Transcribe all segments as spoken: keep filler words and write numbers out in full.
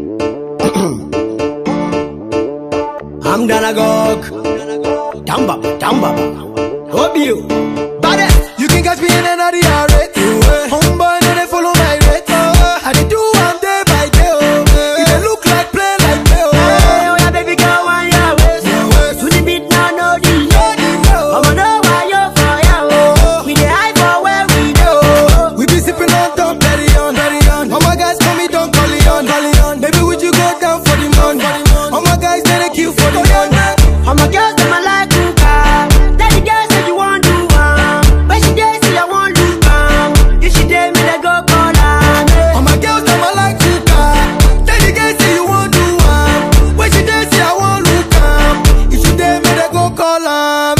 I'm Danagog. Down baba, down baba. Hope you. Baddest. You can catch me in another rate. Homeboy, no they follow my rate. I dey do one day by day. Oh, it dey look like play like play. Oh yeah, baby girl, one your waist. To the beat now, no delay. I'ma know why you're for ya. We dey high for where we go. We be sipping on top, carry on, carry on. All my guys call me, don't call it on, call it on. Baby, would you go down for the money? All my guys they dey kill for the money. All my girls them I like Hookah. Tell the girls say you want do um. When she dey say I want do um. If she dey me they go call her. All my girls them I like Hookah. Tell the girls say you want do um. When she dey say I want look um. If she dey me they go call her.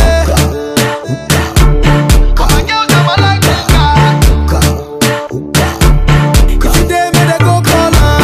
All my girls them I like Hookah. If she dey me they go call her.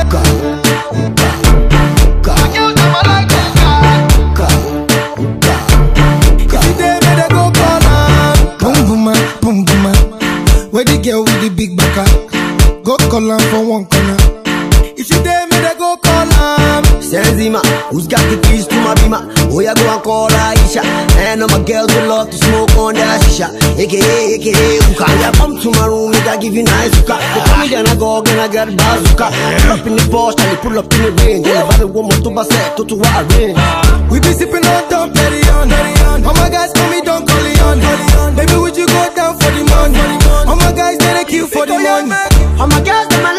Where the girl with the big backer, go call her for one corner. If she dare me, they go call her. Senzima, who's got the keys to my bima? Oh yeah, go and call Aisha. And all my girls will love to smoke on that shisha. A K A, A K A, Hookah. Yeah, come to my room, make I give you nice Hookah. They call me Danagog and I got a bazooka. Pull up in the Porsche and they pull up in the range. And if I want more to baset, to to what range. We be sipping on top, carry on, carry on. All my guys call me, don't call it on, call it on. Baby, would you go down for the money? All my guys, they kill for the money. All my girls, they